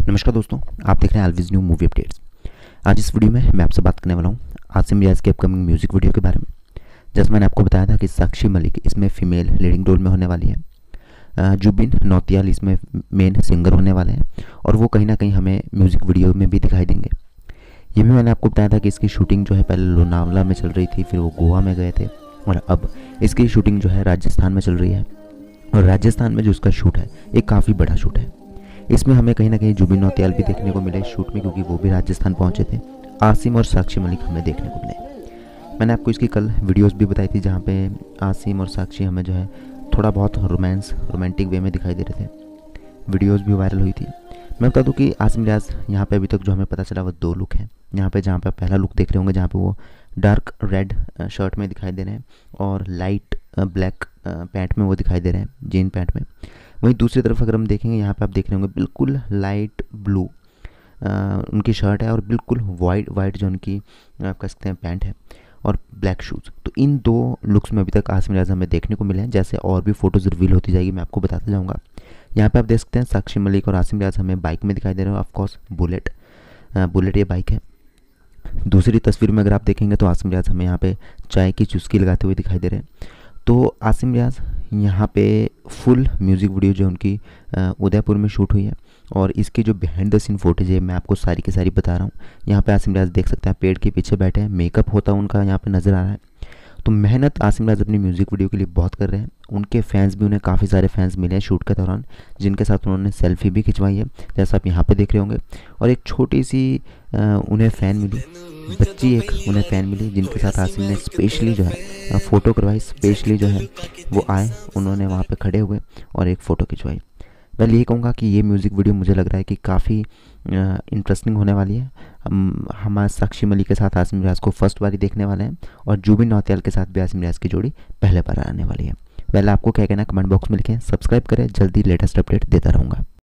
नमस्कार दोस्तों, आप देख रहे हैं ऑलवेज न्यू मूवी अपडेट्स। आज इस वीडियो में मैं आपसे बात करने वाला हूँ आसिम रियाज के अपकमिंग म्यूजिक वीडियो के बारे में। जैसे मैंने आपको बताया था कि साक्षी मलिक इसमें फीमेल लीडिंग रोल में होने वाली है। जुबिन नौतियाल इसमें मेन सिंगर होने वाले हैं और वो कहीं ना कहीं हमें म्यूज़िक वीडियो में भी दिखाई देंगे। ये भी मैंने आपको बताया था कि इसकी शूटिंग जो है पहले लोनावला में चल रही थी, फिर वो गोवा में गए थे और अब इसकी शूटिंग जो है राजस्थान में चल रही है। और राजस्थान में जो उसका शूट है एक काफ़ी बड़ा शूट है। इसमें हमें कहीं ना कहीं जुबिन नौटियाल भी देखने को मिले शूट में, क्योंकि वो भी राजस्थान पहुंचे थे। आसिम और साक्षी मलिक हमें देखने को मिले। मैंने आपको इसकी कल वीडियोस भी बताई थी जहां पे आसिम और साक्षी हमें जो है थोड़ा बहुत रोमांटिक वे में दिखाई दे रहे थे। वीडियोस भी वायरल हुई थी। मैं बता दूं कि आसिम रियाज यहाँ पे अभी तक जो हमें पता चला वो 2 लुक हैं। यहाँ पे जहाँ पे पहला लुक देख रहे होंगे जहाँ पे वो डार्क रेड शर्ट में दिखाई दे रहे हैं और लाइट ब्लैक पैंट में वो दिखाई दे रहे हैं, जीन पैंट में। वहीं दूसरी तरफ अगर हम देखेंगे यहाँ पे आप देख रहे होंगे बिल्कुल लाइट ब्लू उनकी शर्ट है और बिल्कुल वाइट जो उनकी आप कह सकते हैं पैंट है और ब्लैक शूज़। तो इन 2 लुक्स में अभी तक आसिम रियाज हमें देखने को मिले हैं। जैसे और भी फ़ोटोज़ रिवील होती जाएगी मैं आपको बताता जाऊँगा। यहाँ पे आप देख सकते हैं साक्षी मलिक और आसिम रियाज हमें बाइक में दिखाई दे रहे हैं। ऑफकोर्स बुलेट ये बाइक है। दूसरी तस्वीर में अगर आप देखेंगे तो आसिम रियाज हमें यहाँ पे चाय की चुस्की लगाते हुए दिखाई दे रहे हैं। तो आसिम रियाज यहाँ पे फुल म्यूज़िक वीडियो जो उनकी उदयपुर में शूट हुई है और इसकी जो बिहाइंड द सीन फुटेज है मैं आपको सारी की सारी बता रहा हूँ। यहाँ पे आसिम रियाज देख सकते हैं पेड़ के पीछे बैठे हैं, मेकअप होता है उनका यहाँ पे नज़र आ रहा है। तो मेहनत आसिम रियाज अपनी म्यूज़िक वीडियो के लिए बहुत कर रहे हैं। उनके फैंस भी, उन्हें काफ़ी सारे फैंस मिले हैं शूट के दौरान, जिनके साथ उन्होंने सेल्फी भी खिंचवाई है जैसा आप यहाँ पे देख रहे होंगे। और एक छोटी सी उन्हें फ़ैन मिली, बच्ची एक उन्हें फ़ैन मिली, जिनके साथ आसिम ने स्पेशली जो है फ़ोटो करवाई। स्पेशली जो है वो आए, उन्होंने वहाँ पे खड़े हुए और एक फ़ोटो खिंचवाई। मैं यही कहूँगा कि ये म्यूज़िक वीडियो मुझे लग रहा है कि काफ़ी इंटरेस्टिंग होने वाली है। हम हमारे साक्षी मलिक के साथ आसिम रियाज को फर्स्ट बारी देखने वाले हैं और जुबिन नौटियाल के साथ भी आसिम रियाज की जोड़ी पहले बार आने वाली है। पहले आपको क्या कहना है कमेंट बॉक्स में लिखें, सब्सक्राइब करें, जल्दी लेटेस्ट अपडेट देता रहूँगा।